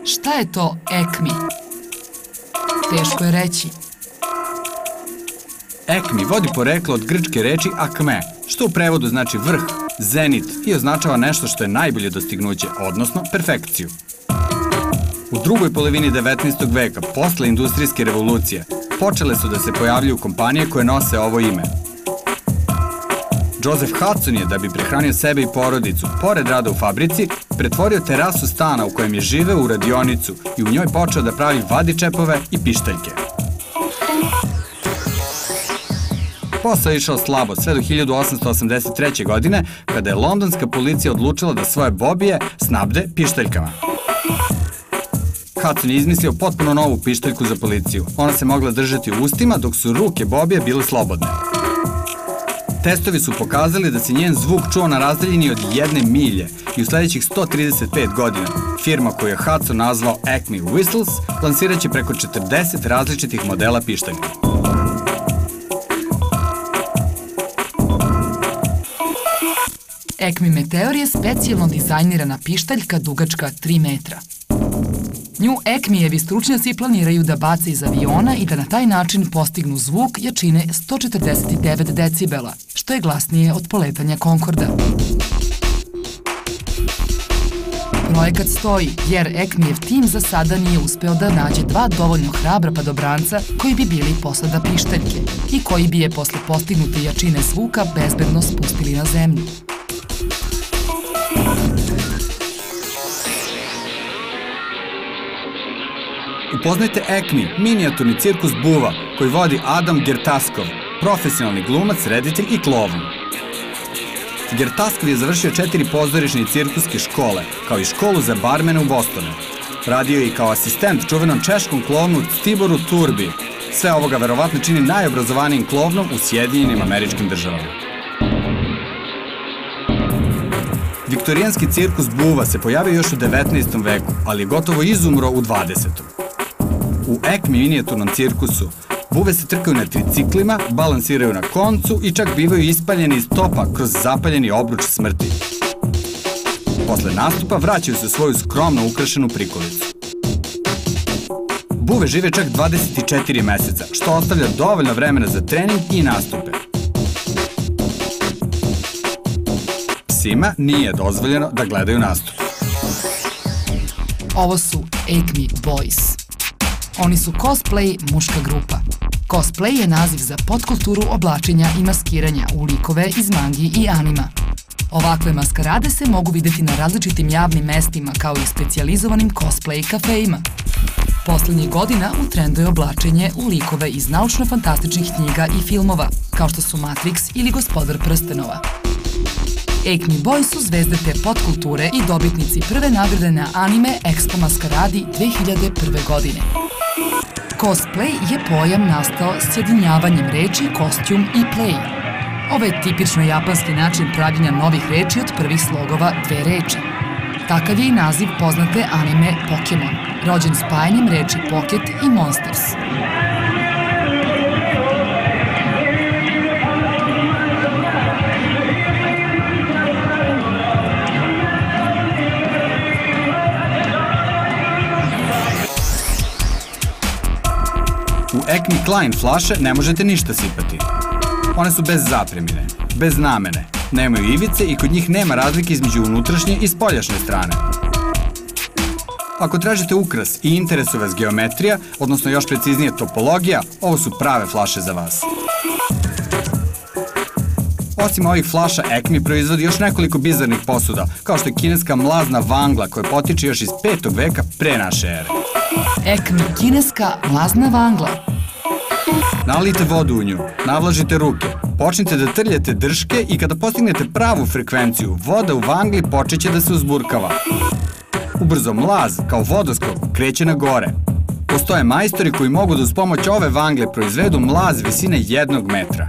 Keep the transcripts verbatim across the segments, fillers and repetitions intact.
Šta je to Acme? Teško je reći. Acme vodi poreklo od grčke reči akme, što u prevodu znači vrh, zenit i označava nešto što je najbolje dostignuće, odnosno perfekciju. U drugoj polovini devetnaestog veka, posle industrijske revolucije, počele su da se pojavljuju kompanije koje nose ovo ime. Joseph Hudson je, da bi prehranio sebe i porodicu, pored rada u fabrici, pretvorio terasu stana u kojem je živeo u radionicu i u njoj počeo da pravi vadičepove i pištaljke. Posao je išao slabo sve do hiljadu osamsto osamdeset treće. godine, kada je londonska policija odlučila da svoje bobije snabde pištaljkama. Hudson je izmislio potpuno novu pištaljku za policiju. Ona se mogla držati u ustima dok su ruke bobije bile slobodne. Testovi su pokazali da se njen zvuk čuo na razdaljini od jedne milje i u sledećih sto trideset pet godina firma koju je Hudson nazvao Acme Whistles lansiraće preko četrdeset različitih modela pištaljka. Acme Meteor je specijalno dizajnirana pištaljka dugačka tri metra. Nju Acmejevi stručnjaci planiraju da bace iz aviona i da na taj način postignu zvuk jačine sto četrdeset devet decibela, što je glasnije od poletanja Concorda. Projekat stoji, jer Acmejev tim za sada nije uspeo da nađe dva dovoljno hrabra padobranca koji bi bili posada pištaljke i koji bi je posle postignute jačine zvuka bezbedno spustili na zemlju. Upoznajte Acme, minijaturni cirkus buva koji vodi Adam Gertaskov, profesionalni glumac, reditelj i klovn. Gertaskov je završio četiri pozorišne i cirkuske škole, kao i školu za barmene u Bostonu. Radio je i kao asistent čuvenom češkom klovnu Tiboru Turbi. Sve ovoga verovatno čini najobrazovanijim klovnom u Sjedinjenim Američkim Državama. Viktorijanski cirkus buva se pojavio još u devetnaestom veku, ali je gotovo izumro u dvadesetom. U Acme minijaturnom cirkusu buve se trkaju na triciklima, balansiraju na koncu i čak bivaju ispaljeni iz topa kroz zapaljeni obruč smrti. Posle nastupa vraćaju se u svoju skromno ukrašenu prikolicu. Buve žive čak dvadeset četiri meseca, što ostavlja dovoljno vremena za trening i nastupe. Psima nije dozvoljeno da gledaju nastup. Ovo su Acme Boys. Oni su cosplay muška grupa. Cosplay je naziv za podkulturu oblačenja i maskiranja u likove iz mangi i anima. Ovakve maskarade se mogu videti na različitim javnim mestima kao i specijalizovanim cosplay kafejima. Poslednjih godina u trendu je oblačenje u likove iz naučno-fantastičnih knjiga i filmova, kao što su Matrix ili Gospodar prstenova. Acme Boys su zvezde te podkulture i dobitnici prve nagrade na Anime Expo maskaradi dve hiljade prve. godine. Cosplay je pojam nastao sjedinjavanjem reči kostjum i play. Ovo je tipično japanski način pravljenja novih reči od prvih slogova dve reči. Takav je i naziv poznate anime Pokemon, rođen spajanjem reči Pocket i Monsters. U Acme Klein flaše ne možete ništa sipati. One su bez zapremine, bez namene, nemaju ivice i kod njih nema razlike između unutrašnje i spoljašnje strane. Ako tražite ukras i interesuje vas geometrija, odnosno još preciznije topologija, ovo su prave flaše za vas. Osim ovih flaša, Acme proizvodi još nekoliko bizarnih posuda, kao što je kineska mlazna vangla koja potiče još iz petog veka pre naše ere. Acme kineska mlazna vangla. Nalijte vodu u nju, navlažite ruke, počnite da trljate drške i kada postignete pravu frekvenciju, voda u vangli počeće da se uzburkava. Ubrzo mlaz, kao vodoskok, kreće na gore. Postoje majstori koji mogu da uz pomoć ove vangle proizvedu mlaz visine jednog metra.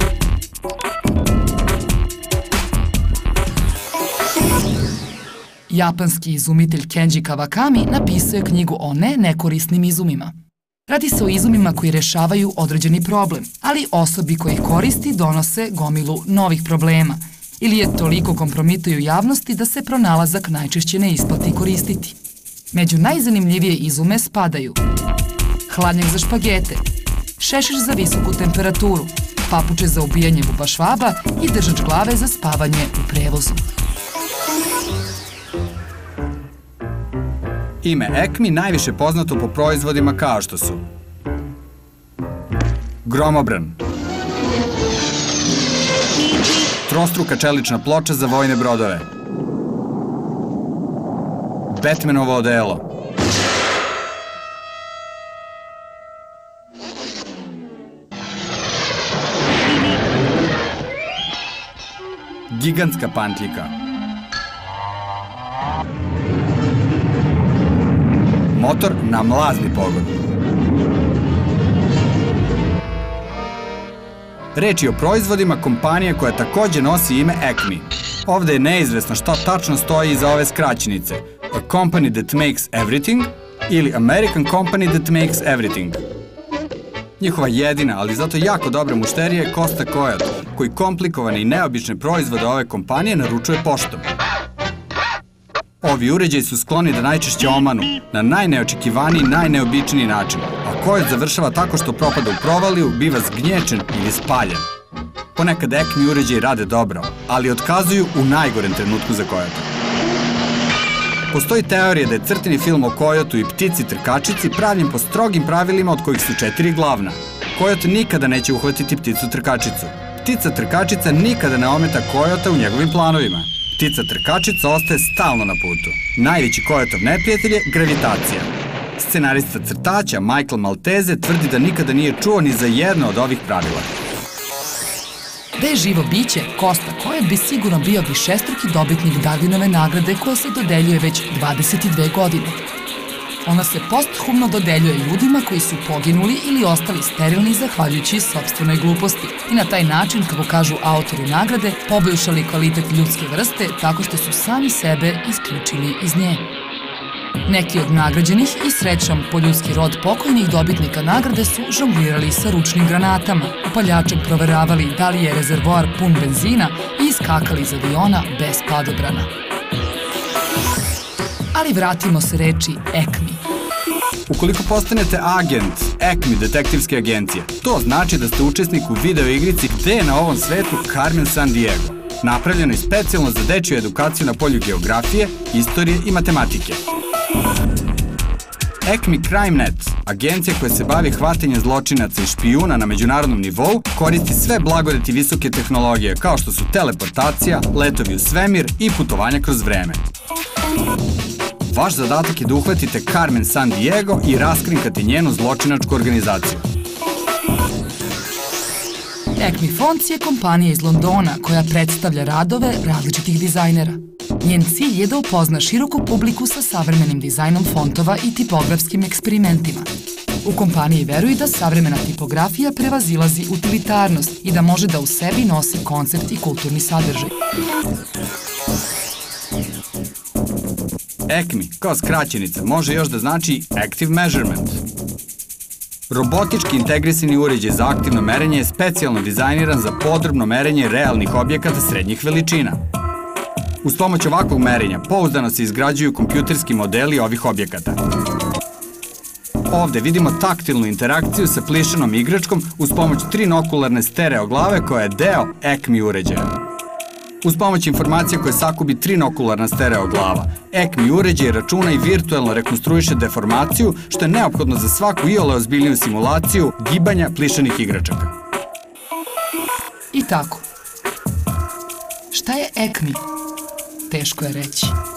Japanski izumitelj Kenji Kawakami napisao je knjigu o ne nekorisnim izumima. Radi se o izumima koji rešavaju određeni problem, ali osobi koji ih koristi donose gomilu novih problema ili je toliko kompromituju javnosti da se pronalazak najčešće ne isplati koristiti. Među najzanimljivije izume spadaju hladnjak za špagete, šešir za visoku temperaturu, papuče za ubijanje bubašvaba i držač glave za spavanje u prevozu. Ime Acme najviše poznato po proizvodima kao što su gromobran, trostruka čelična ploča za vojne brodove, Batmanovo odelo, gigantska pantljika, motor na mlazni pogon. Reč je o proizvodima kompanije koja takođe nosi ime Acme. Ovde je neizvesno šta tačno stoji iza ove skraćenice. A company that makes everything ili American company that makes everything. Njihova jedina, ali zato jako dobra mušterija je Costa Coyote, koji komplikovane i neobične proizvode ove kompanije naručuje poštom. Ovi uređaji su skloni da najčešće omanu, na najneočekivaniji i najneobičniji način, a Coyote završava tako što propada u provaliju, biva zgnječen ili spaljen. Ponekad Acme uređaji rade dobro, ali otkazuju u najgorem trenutku za Coyote. Postoji teorija da je crteni film o Coyotu i ptici trkačici pravljen po strogim pravilima od kojih su četiri glavna. Coyote nikada neće uhvatiti pticu trkačicu. Ptica trkačica nikada ne ometa Coyota u njegovim planovima. Ptica trkačica ostaje stalno na putu. Najveći Coyotov neprijatelj je gravitacija. Scenarista crtaća Michael Maltese tvrdi da nikada nije čuo ni za jedno od ovih pravila. Da je živo biće, Costa Coyote bi sigurno bio višestruki dobitnik Darwinove nagrade koja se dodeljuje već dvadeset dve godine. Ona se posthumno dodeljuje ljudima koji su poginuli ili ostali sterilni zahvaljujući sopstvenoj gluposti i na taj način, kako kažu autori nagrade, poboljšali kvalitet ljudske vrste tako što su sami sebe isključili iz nje. Neki od nagrađenih i srećom po ljudski rod pokojnih dobitnika nagrade su žonglirali sa ručnim granatama, upaljačem proveravali da li je rezervoar pun benzina i iskakali iz aviona bez padobrana. Ali vratimo se reči Acme. Ukoliko postanete agent Acme detektivske agencije, to znači da ste učesnik u video igrici Gde je na ovom svetu Carmen Sandiego, napravljenoj specijalno za dečju edukaciju na polju geografije, istorije i matematike. Acme CrimeNet, agencija koja se bavi hvatanjem zločinaca i špijuna na međunarodnom nivou, koristi sve blagodeti visoke tehnologije kao što su teleportacija, letovi u svemir i putovanja kroz vreme. Vaš zadatak je da uhvatite Carmen Sandiego i raskrinkate njenu zločinačku organizaciju. Acme Fonts je kompanija iz Londona koja predstavlja radove različitih dizajnera. Njen cilj je da upozna široku publiku sa savremenim dizajnom fontova i tipografskim eksperimentima. U kompaniji veruju da savremena tipografija prevazilazi utilitarnost i da može da u sebi nosi koncept i kulturni sadržaj. Acme, kao skraćenica, može još da znači Active Measurement. Robotički integrisani uređaj za aktivno merenje je specijalno dizajniran za podrobno merenje realnih objekata srednjih veličina. Uz pomoć ovakvog merenja pouzdano se izgrađuju kompjuterski modeli ovih objekata. Ovde vidimo taktilnu interakciju sa plišanom igračkom uz pomoć trinokularne stereo glave koja je deo Acme uređaja. Uz pomoć informacija koje sakubi trinokularna stereo glava, Acme uređaj računa i virtuelno rekonstruiše deformaciju, što je neophodno za svaku iole ozbiljniju simulaciju gibanja plišanih igračaka. I tako. Šta je Acme? Teško je reći.